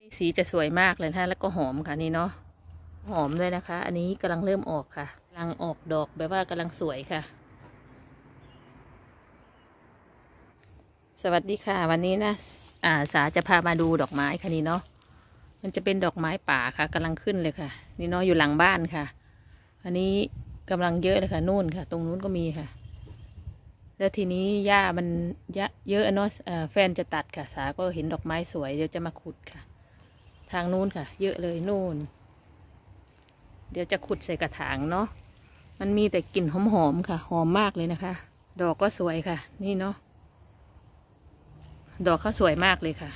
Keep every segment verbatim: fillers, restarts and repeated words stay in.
สีจะสวยมากเลยนะแล้วก็หอมค่ะนี่เนาะหอมด้วยนะคะอันนี้กำลังเริ่มออกค่ะกำลังออกดอกแบบว่ากำลังสวยค่ะสวัสดีค่ะวันนี้นะอ่าสาจะพามาดูดอกไม้ค่ะนี่เนาะมันจะเป็นดอกไม้ป่าค่ะกำลังขึ้นเลยค่ะนี่เนาะอยู่หลังบ้านค่ะอันนี้กำลังเยอะเลยค่ะนู่นค่ะตรงนู้นก็มีค่ะแล้วทีนี้หญ้ามันเยอะเนาะแฟนจะตัดค่ะสาก็เห็นดอกไม้สวยเดี๋ยวจะมาขุดค่ะทางนู้นค่ะเยอะเลยนู่นเดี๋ยวจะขุดใส่กระถางเนาะมันมีแต่กลิ่นหอมๆค่ะหอมมากเลยนะคะดอกก็สวยค่ะนี่เนาะดอกเขาสวยมากเลยค่ะ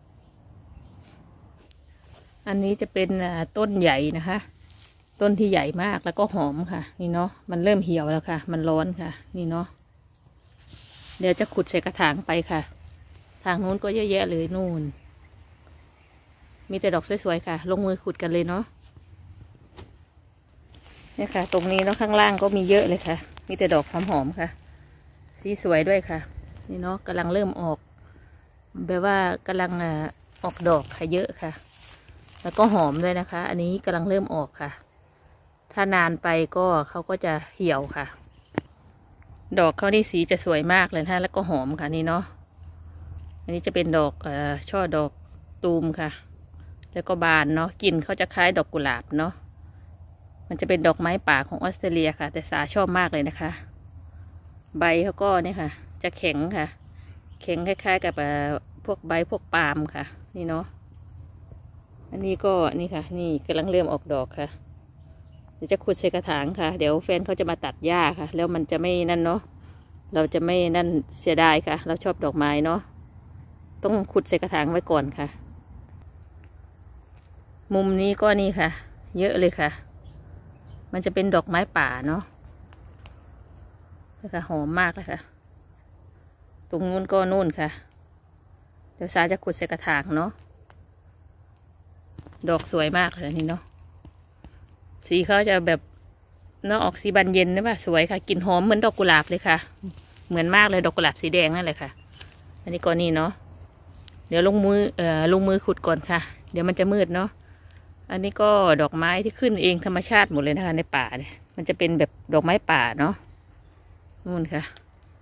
อันนี้จะเป็นต้นใหญ่นะคะต้นที่ใหญ่มากแล้วก็หอมค่ะนี่เนาะมันเริ่มเหี่ยวแล้วค่ะมันร้อนค่ะนี่เนาะเดี๋ยวจะขุดใส่กระถางไปค่ะทางนู้นก็เยอะแยะเลยนู่นมีแต่ดอกสวยๆค่ะลงมือขุดกันเลยเนาะนี่ค่ะตรงนี้แล้วข้างล่างก็มีเยอะเลยค่ะมีแต่ดอกหอมๆค่ะสีสวยด้วยค่ะนี่เนาะกำลังเริ่มออกแบบว่ากำลังออกดอกค่ะเยอะค่ะแล้วก็หอมด้วยนะคะอันนี้กำลังเริ่มออกค่ะถ้านานไปก็เขาก็จะเหี่ยวค่ะดอกเขานี่สีจะสวยมากเลยนะแล้วก็หอมค่ะนี่เนาะอันนี้จะเป็นดอกเอ่อช่อดอกตูมค่ะแล้วก็บานเนาะกลิ่นเขาจะคล้ายดอกกุหลาบเนาะมันจะเป็นดอกไม้ป่าของออสเตรเลียค่ะแต่สาชอบมากเลยนะคะใบเขาก็เนี่ยค่ะจะแข็งค่ะแข็งคล้ายๆกับพวกใบพวกปาล์มค่ะนี่เนาะอันนี้ก็นี่ค่ะนี่กำลังเริ่มออกดอกค่ะเดี๋ยวจะขุดใส่กระถางค่ะเดี๋ยวแฟนเขาจะมาตัดหญ้าค่ะแล้วมันจะไม่นั่นเนาะเราจะไม่นั่นเสียดายค่ะเราชอบดอกไม้เนาะต้องขุดใส่กระถางไว้ก่อนค่ะมุมนี้ก็นี่ค่ะเยอะเลยค่ะมันจะเป็นดอกไม้ป่าเนาะนะคะหอมมากเลยค่ะตรงนู้นก็นู่นค่ะเดี๋ยวสาจะขุดใส่กระถางเนาะดอกสวยมากเลยนี่เนาะสีเขาจะแบบเนาะออกสีบานเย็นนะป่ะสวยค่ะกลิ่นหอมเหมือนดอกกุหลาบเลยค่ะเหมือนมากเลยดอกกุหลาบสีแดงนั่นแหละค่ะอันนี้ก็นี่เนาะเดี๋ยวลงมือเอ่อลงมือขุดก่อนค่ะเดี๋ยวมันจะมืดเนาะอันนี้ก็ดอกไม้ที่ขึ้นเองธรรมชาติหมดเลยนะคะในป่าเนี่ยมันจะเป็นแบบดอกไม้ป่าเนาะนู่นค่ะ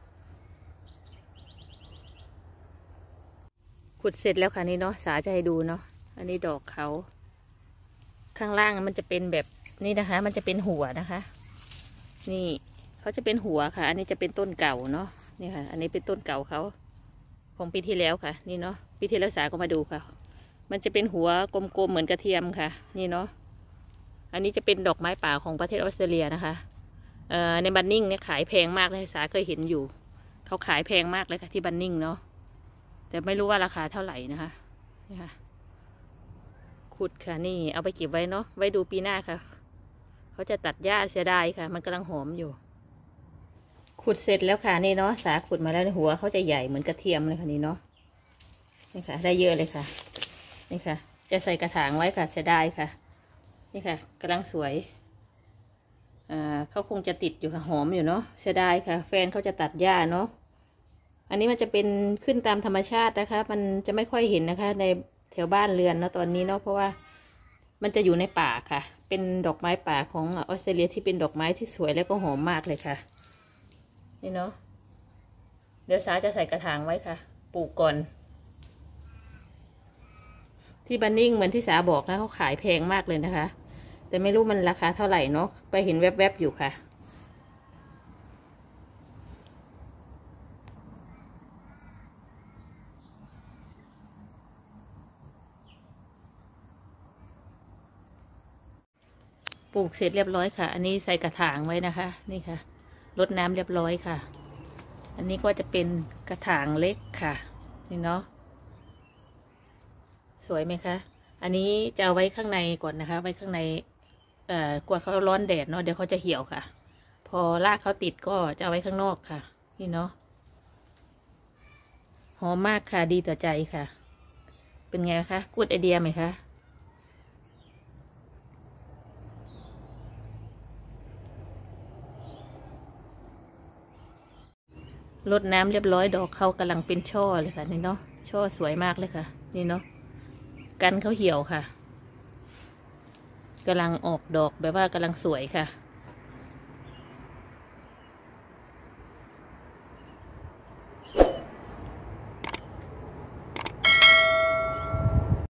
ขุดเสร็จแล้วค่ะนี่เนาะสาจะให้ดูเนาะอันนี้ดอกเขาข้างล่างมันจะเป็นแบบนี่นะคะมันจะเป็นหัวนะคะนี่เขาจะเป็นหัวค่ะอันนี้จะเป็นต้นเก่าเนาะนี่ค่ะอันนี้เป็นต้นเก่าเขาของปีที่แล้วค่ะนี่เนาะปีที่แล้วสาก็มาดูค่ะมันจะเป็นหัวกลมๆเหมือนกระเทียมค่ะนี่เนาะอันนี้จะเป็นดอกไม้ป่าของประเทศออสเตรเลียนะคะเอ่อในบันนิ่งเนี่ยขายแพงมากเลยสาเคยเห็นอยู่เขาขายแพงมากเลยค่ะที่บันนิ่งเนาะแต่ไม่รู้ว่าราคาเท่าไหร่นะคะนี่ค่ะขุดค่ะนี่เอาไปเก็บไว้เนาะไว้ดูปีหน้าค่ะเขาจะตัดหญ้าเสียดายค่ะมันกำลังหอมอยู่ขุดเสร็จแล้วค่ะนี่เนาะสาขุดมาแล้วหัวเขาจะใหญ่เหมือนกระเทียมเลยค่ะนี่เนาะนี่ค่ะได้เยอะเลยค่ะนี่ค่ะจะใส่กระถางไว้ค่ะเสียดายค่ะนี่ค่ะกำลังสวยอ่าเขาคงจะติดอยู่ค่ะหอมอยู่เนาะเสียดายค่ะแฟนเขาจะตัดหญ้าเนาะอันนี้มันจะเป็นขึ้นตามธรรมชาตินะคะมันจะไม่ค่อยเห็นนะคะในแถวบ้านเรือนเนาะตอนนี้เนาะเพราะว่ามันจะอยู่ในป่าค่ะเป็นดอกไม้ป่าของออสเตรเลียที่เป็นดอกไม้ที่สวยแล้วก็หอมมากเลยค่ะนี่เนาะเดี๋ยวสาจะใส่กระถางไว้ค่ะปลูกก่อนที่บันนิ่งเหมือนที่สาบอกนะเขาขายแพงมากเลยนะคะแต่ไม่รู้มันราคาเท่าไหร่เนาะไปเห็นแวบๆอยู่ค่ะปลูกเสร็จเรียบร้อยค่ะอันนี้ใส่กระถางไว้นะคะนี่ค่ะรดน้ำเรียบร้อยค่ะอันนี้ก็จะเป็นกระถางเล็กค่ะนี่เนาะสวยไหมคะอันนี้จะเอาไว้ข้างในก่อนนะคะไว้ข้างในเอ่อกว่าเขาร้อนแดดเนาะเดี๋ยวเขาจะเหี่ยวค่ะพอรากเขาติดก็จะเอาไว้ข้างนอกค่ะนี่เนาะหอมมากค่ะดีต่อใจค่ะเป็นไงคะกูดไอเดียไหมคะรดน้ำเรียบร้อยดอกเขากำลังเป็นช่อเลยค่ะนี่เนาะช่อสวยมากเลยค่ะนี่เนาะกันเขาเหี่ยวค่ะกำลังออกดอกแบบว่ากำลังสวยค่ะ